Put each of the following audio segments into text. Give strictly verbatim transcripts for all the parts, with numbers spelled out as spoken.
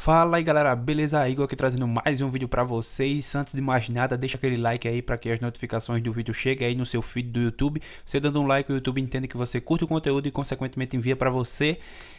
Fala aí galera, beleza? Igor aqui trazendo mais um vídeo pra vocês. Antes de mais nada, deixa aquele like aí para que as notificações do vídeo cheguem aí no seu feed do YouTube. Você dando um like, o YouTube entende que você curte o conteúdo e consequentemente envia pra você.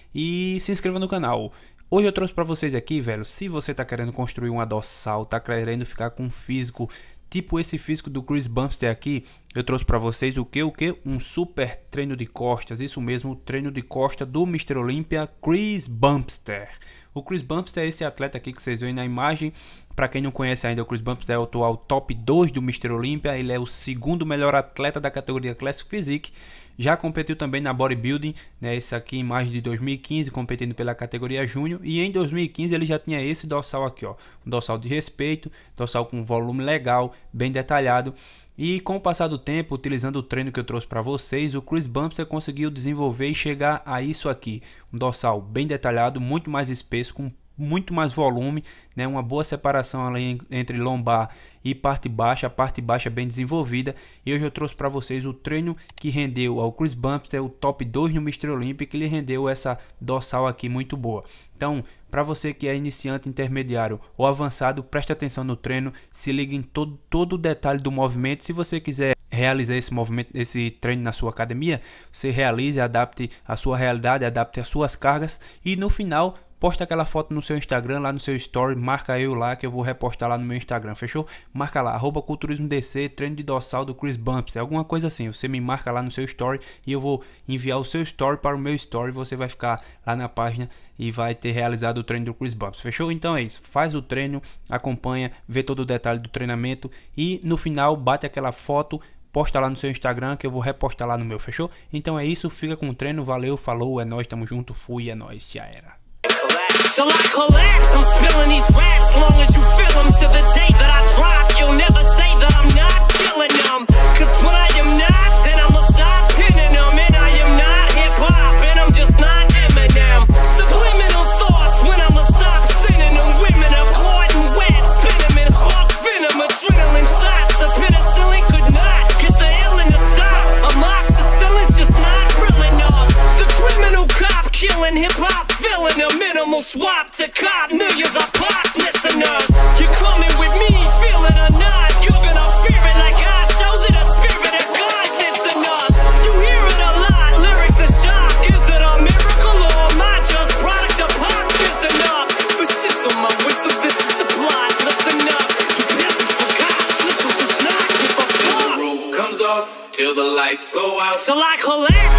E se inscreva no canal. Hoje eu trouxe pra vocês aqui, velho, se você tá querendo construir uma dorsal, tá querendo ficar com um físico tipo esse físico do Chris Bumstead aqui, eu trouxe para vocês o que? O que? Um super treino de costas, isso mesmo, o treino de costa do mister Olympia, Chris Bumstead. O Chris Bumstead é esse atleta aqui que vocês veem na imagem. Para quem não conhece ainda, o Chris Bumstead é o atual top dois do mister Olympia. Ele é o segundo melhor atleta da categoria Classic Physique. Já competiu também na bodybuilding, né? Esse aqui em imagem de dois mil e quinze, competindo pela categoria júnior. E em dois mil e quinze ele já tinha esse dorsal aqui, ó, um dorsal de respeito, dorsal com volume legal, bem detalhado. E com o passar do tempo, utilizando o treino que eu trouxe para vocês, o Chris Bumstead conseguiu desenvolver e chegar a isso aqui, um dorsal bem detalhado, muito mais espesso, com muito mais volume, né? Uma boa separação ali entre lombar e parte baixa, a parte baixa bem desenvolvida. E hoje eu trouxe para vocês o treino que rendeu ao Chris Bumstead o top dois no mister Olympia, que lhe rendeu essa dorsal aqui muito boa. Então, para você que é iniciante, intermediário ou avançado, preste atenção no treino, se liga em todo, todo o detalhe do movimento. Se você quiser realizar esse movimento, esse treino na sua academia, você realize, adapte a sua realidade, adapte as suas cargas e no final posta aquela foto no seu Instagram, lá no seu story, marca eu lá que eu vou repostar lá no meu Instagram, fechou? Marca lá, arroba culturismodc, treino de dorsal do Chris Bumstead, alguma coisa assim, você me marca lá no seu story e eu vou enviar o seu story para o meu story, você vai ficar lá na página e vai ter realizado o treino do Chris Bumstead, fechou? Então é isso, faz o treino, acompanha, vê todo o detalhe do treinamento e no final bate aquela foto, posta lá no seu Instagram que eu vou repostar lá no meu, fechou? Então é isso, fica com o treino, valeu, falou, é nóis, tamo junto, fui, é nóis, já era. Till I collapse, I'm spilling these raps. Long as you feel them to the day that I drop, you'll never say that I'm not killing them. Cause when I am not, then I'ma stop pinning them. And I am not hip-hop, and I'm just not Eminem. Subliminal thoughts when I'ma stop sending them. Women are caught in web, spin them in hawk venom. Adrenaline shots, a penicillin could not get the illin to stop. Amoxicillin's just not real enough. The criminal cop killing hip-hop, filling a minimal swap to cop millions of pop listeners. You're coming with me, feel it or not. You're gonna fear it like I shows it. A spirit of God lives in us. You hear it a lot, lyrics the shock. Is it a miracle or am I just product of pop? Listen up, this is on my whistle, this is the plot. Listen up, you peasants for cops. Listen, just not give a fuck. The roof comes off till the lights go out. Till I collect.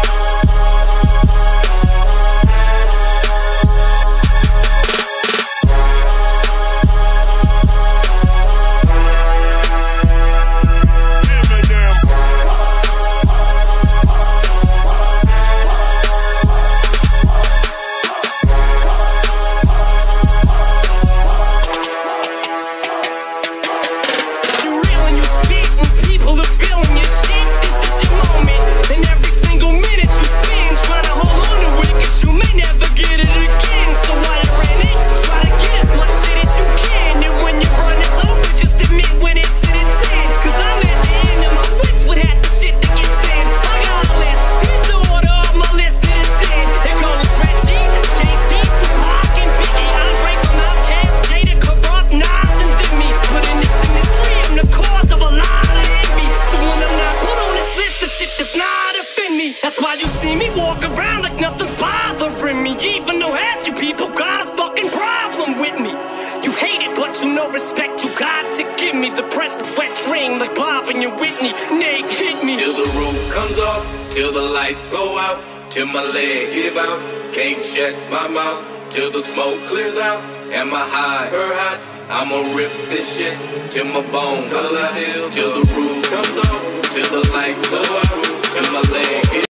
That's why you see me walk around like nothing's bothering me. Even though half you people got a fucking problem with me. You hate it, but you know respect you got to give me. The press is wet dream like Bob and your Whitney. Nate, hit me. Till the roof comes off, till the lights go out, till my legs give out, can't shut my mouth, till the smoke clears out. Am I high? Perhaps I'ma rip this shit till my bone collapse. Till the roof comes off, till the lights go out, till my legs give